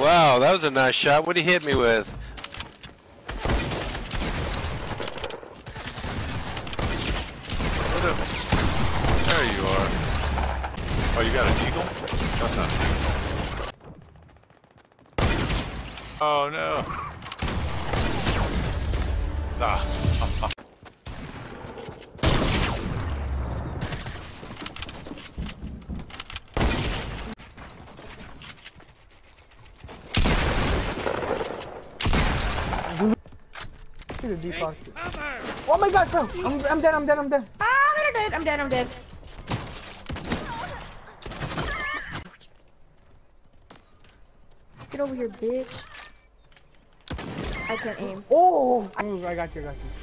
Wow, that was a nice shot. What did he hit me with? There you are. Oh, you got a deagle? That's not a deagle. Oh no. Ah. Oh my god, bro! I'm dead. I'm dead. I'm dead. Get over here, bitch. I can't aim. Oh! I got you.